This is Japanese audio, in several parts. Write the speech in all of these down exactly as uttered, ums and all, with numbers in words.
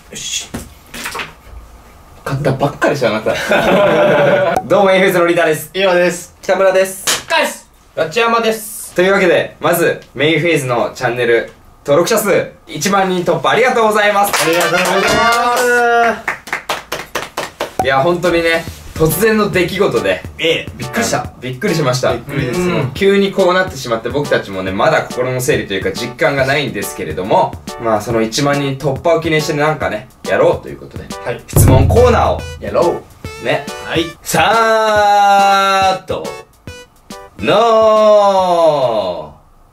よし。 買ったばっかりしょ、あなた。どうも、エイフェイズのリーダーです。 今です。 北村です。 カイス。ガチヤマです。 というわけで、まず、メインフェイズのチャンネル、登録者数、いちまんにん突破ありがとうございます。 ありがとうございます。 いや、本当にね、突然の出来事で、 ええ、 びっくりした。びっくりしました。 びっくりですよ。 急にこうなってしまって僕たちもね、まだ心の整理というか実感がないんですけれども、まあそのいちまんにん突破を記念してなんかね、やろうということで、 はい。 質問コーナーをやろう。 ね、 はい。 さーっと、の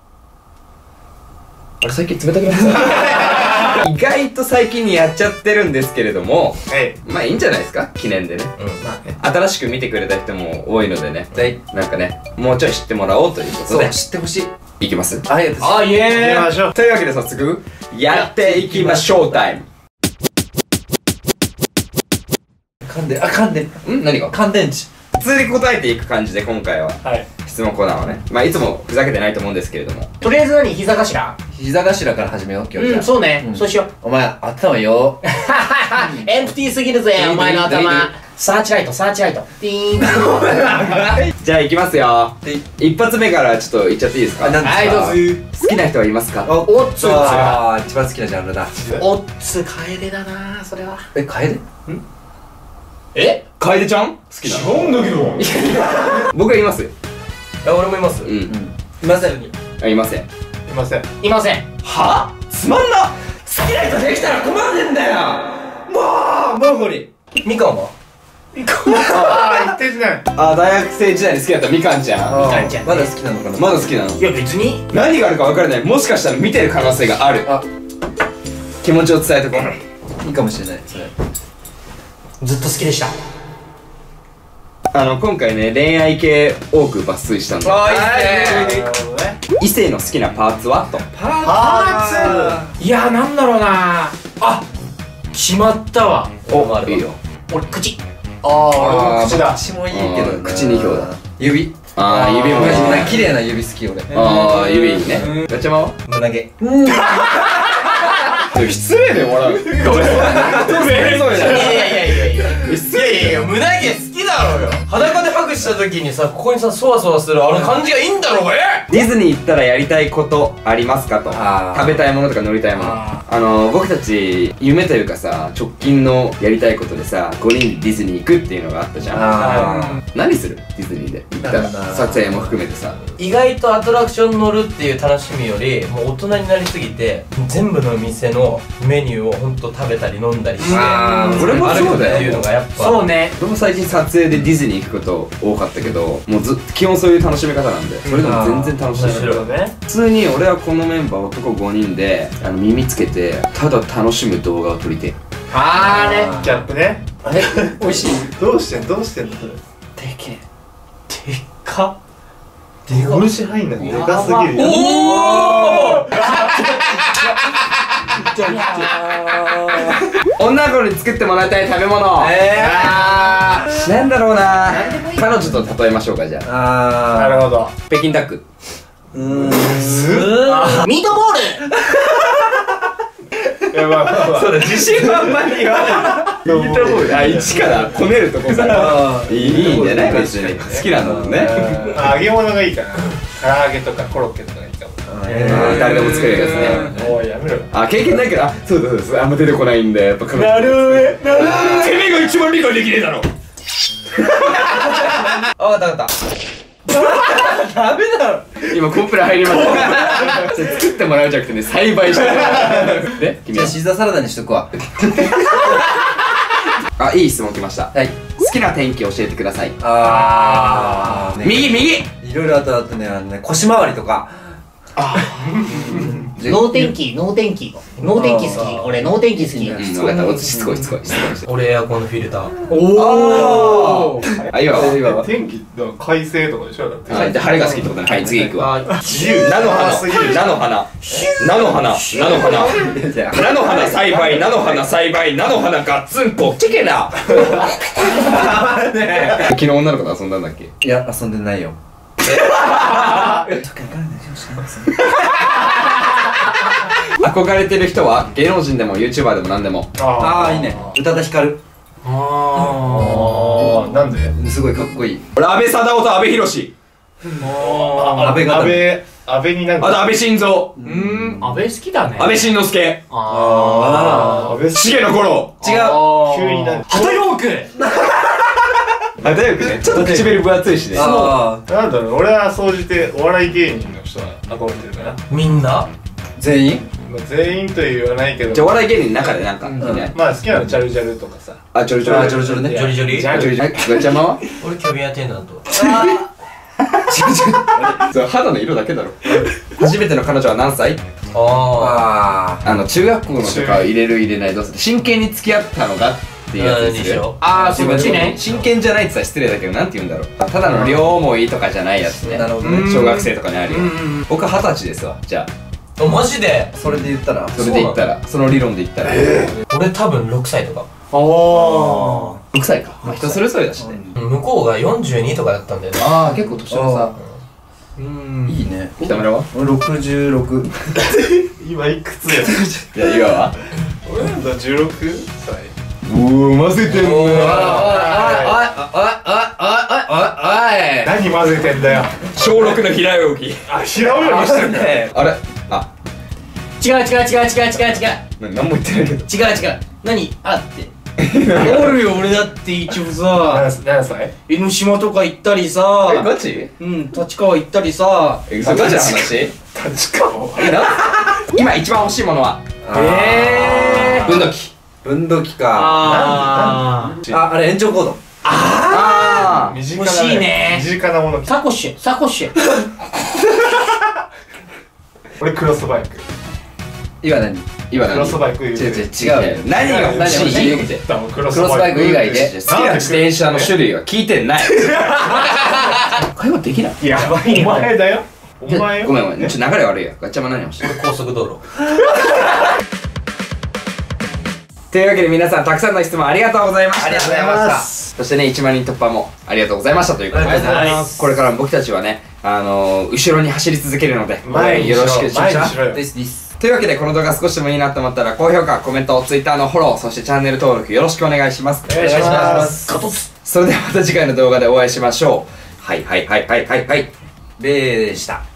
ーあれ最近冷たくなった意外と最近にやっちゃってるんですけれども、 えまあいいんじゃないですか、記念でね。 え。うん。まあね。 新しく見てくれた人も多いのでね、 はいなんかね、もうちょい知ってもらおうということでそう、知ってほしい。 いきます。 ありがとうございます。 あ、イエーイ。行きましょう。 というわけで早速やっていきましょうタイム。 噛んで、あ、噛んでる。 ん何が乾電池。 普通に答えていく感じで今回ははい。 質問コーナーはね、まあいつもふざけてないと思うんですけれども、 とりあえず何膝頭膝頭から始めよう、今日。 うん、そうね、 うんそうしよう。 お前、頭よ。 エンプティーすぎるぜ、お前の頭。サーチライト、サーチライト。ティーン。 じゃあいきますよ。一発目からちょっといっちゃっていいですか。 あ、なんですか。 はいどうぞ好きな人はいますか。 おおっつあー、一番好きなジャンルだ。 おっつ、楓だなそれは。 え、楓？ え楓ちゃん好きなの。 なんだけど。 僕はいますよ。 あ、俺もいます。 ういん、 いません。 あ、いません。 ません。 いません。 はつまんな。好きな人できたら困んねんだよ。 もう、モンゴリ。みかんは？ ああ、言ってんね。 あ、大学生時代に好きだったみかんちゃん。 みかんちゃんねまだ好きなのかな。 まだ好きなの。 いや別に。 何があるか分からない。もしかしたら見てる可能性がある。 あ、 気持ちを伝えとこう。 いいかもしれない、それ。 ずっと好きでした。 あの今回ね、恋愛系多く抜粋したんで、 あー、いいね。 なるほどね。 異性の好きなパーツはと。 パーいや、なんだろうなあ、決まったわ。 お、いいよ。 俺、口。 ああ、口だ。 口もいいけどな。 あー口に票だ。 指。 あー、指もいいマジね。 綺麗な指好き、俺。 あー、指いいね。ガチャマは胸毛。 失礼で笑う。ごめん。それぞれいやいやいやいやいや。 失礼いやいや、胸毛好きだろうよ。裸でハグした時にさ、ここにさ、そわそわするあの感じがいいんだろうが、えディズニー行ったらやりたいことありますかと。 あー食べたいものとか乗りたいもの。 ああの僕たち夢というかさ、直近のやりたいことでさ、ごにんでディズニー行くっていうのがあったじゃん。 あ何するディズニーで行ったら、 なんだ撮影も含めてさ。 意外とアトラクション乗るっていう楽しみよりもう大人になりすぎて全部の店のメニューをほんと食べたり飲んだりしてあー俺もそうだよっていうのがやっぱそうね。 僕も最近撮影でディズニー行くこと多かったけど、もうず基本そういう楽しみ方なんで、それでも全然楽しい。 面白いね。 普通に俺はこのメンバー男ごにんであの耳つけてただ楽しむ動画を撮りてえ。 あーね。 ギャップね。 あれ美味しい。 どうしてんどうしてんのそれ。 でけえ。 でっかでか虫入んのでかすぎるよ。 女の子に作ってもらいたい食べ物、 えあーなんだろうな。彼女と例えましょうか。じゃあー。なるほど。 北京ダック。 ミートボール。 いや、まあまあまあ。 そうだ、自信満々に言わない。いいと思うよ。あ、一からこねるとこさいいいいんじゃない別に。好きなのもね。 あ、揚げ物がいいかな。唐揚げとかコロッケとかがいいかも。 あー誰でも作れるやつね。 おい、やめろ。 あ、経験ないから、あ、そうだそうです。あんま出てこないんで、やっぱ彼女。なるほどね。てめえが一番理解できねえだろ。 あ、わかったわかった今コンプラ入りました。作ってもらうんじゃなくてね、栽培してもらう。で、君はじゃあシーザーサラダにしとくわ。 あ、いい質問来ました。 はい。 好きな天気教えてください。 あー。 右右。 いろいろあとあとね、あのね、腰回りとか。 脳天気、脳天気。脳天気好き。俺、脳天気好き。 うん、分かった。しつこいしつこいしつこいして。 俺エアコンのフィルターおー。 あ、いいわ。 天気、だから快晴とかでしょだって。 はい、で、晴れが好きってことね。はい、次行くわ。 あ自由。 菜の花、 すぎる。 菜の花、菜の花、菜の花、菜の花栽培、菜の花栽培、菜の花ガッツンコ、チェケラ。昨日女の子と遊んだんだっけ？ いや、遊んでないよ。 憧れてる人は芸能人でも YouTuber でも何でも。 ああいいね。宇多田ヒカル。 ああ、なんですごいかっこいい。 俺安倍貞夫と阿部寛。 あ安倍が安倍安倍になんかあと安倍晋三。 うーん、安倍好きだね。 安倍晋之助。 あ安倍重野五郎。 違う。 急になんか旗ヨーク。 あ、大学ね。ちょっと唇分厚いしね。 ああなんだろう、俺は総じてお笑い芸人の人は憧れてるかな。 みんな全員。 まあ全員とは言わないけど、 じゃあお笑い芸人の中でなんか、いいね。 まあ好きなのジャルジャルとかさ。 あ、ちょろちょろ。 あジョロジョロね。 ジョリジョリジャルちょろちょろ。ガチャマは俺キャビンアテンダント。 それ肌の色だけだろ。初めての彼女は何歳？ あああの、中学校のとかを入れる入れないどうする？真剣に付き合ったのがっていうやつうんですよ。 あー、そっちね。 真剣じゃないって言ったら失礼だけど、なんて言うんだろう。ただの両思いとかじゃないやつね。 なるほどね。 小学生とかにあるよ。僕は二十歳ですわ。じゃあ、 あマジでそれで言ったら。 それで言ったら、その理論で言ったら。 俺多分ろくさいとか。 あろくさいか。まあ人それぞれだしね。 向こうがよんじゅうにとかだったんだよね。 ああ、結構年の差。 うんいいね。 北村は？ 俺ろくじゅうろく。 今いくつや？ いや、岩は？ 俺なんだじゅうろくさい。 おー、混ぜてんおーね。 何混ぜてんだよ。 小六の平泳ぎ。 あ、平泳ぎしてるね。 あれ？あ、 違う違う違う違う違う違う。 何も言ってないけど。 違う違う。何あって。おるよ、俺だって一応さ、 何何歳？ 江ノ島とか行ったりさ、 え、ガチ？ うん、立川行ったりさ、 え、それガチな話？ 確かも。 え、な？今一番欲しいものは？ え運動器。 分度器か。 あー、 あ、あれ延長コード。 あ身近な欲しいね身近なもの。 サコッシュ、サコッシュ。 俺クロスバイク。 今何？ 今何？ クロスバイク言うて違う違う違うよ。 何が欲しい？ 何言うて。 クロクロスバイク以外で。 好きな自転車の種類は聞いてない。会話できない。 やばい。お前だよ。お前よ。 ごめんごめん。ちょっと流れ悪いよ。ガッチャマン何欲しい？ 俺高速道路。 というわけで皆さんたくさんの質問ありがとうございました。 ありがとうございましたそしてね、いちまんにん突破もありがとうございましたということで、 ありがとうございますこれからも僕たちはね、あのー、後ろに走り続けるので、 前にしろよろしくしましょう。 前にしろよ。 ですです。 というわけで、この動画少しでもいいなと思ったら、高評価、コメント、Twitter のフォロー、そしてチャンネル登録よろしくお願いします。 お願いします。 カトツ。 それではまた次回の動画でお会いしましょう。はいはいはいはいはいはい。 ベーでした。